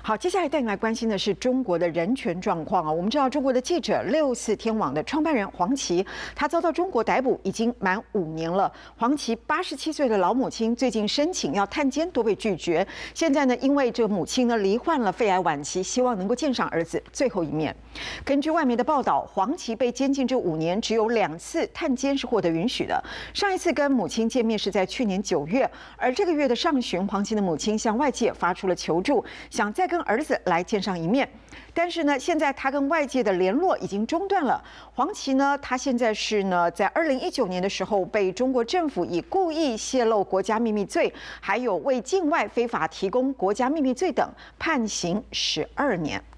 好，接下来带你来关心的是中国的人权状况啊。我们知道，中国的记者6·4天网的创办人黄琦，他遭到中国逮捕已经满5年了。黄琦87岁的老母亲最近申请要探监都被拒绝。现在呢，因为这母亲呢罹患了肺癌晚期，希望能够见上儿子最后一面。根据外媒的报道，黄琦被监禁这5年，只有2次探监是获得允许的。上一次跟母亲见面是在去年9月，而这个月的上旬，黄琦的母亲向外界发出了求助，想再跟儿子来见上一面。但是呢，现在他跟外界的联络已经中断了。黄琦呢，他现在是呢，在2019年的时候被中国政府以故意泄露国家秘密罪，还有为境外非法提供国家秘密罪等判刑12年。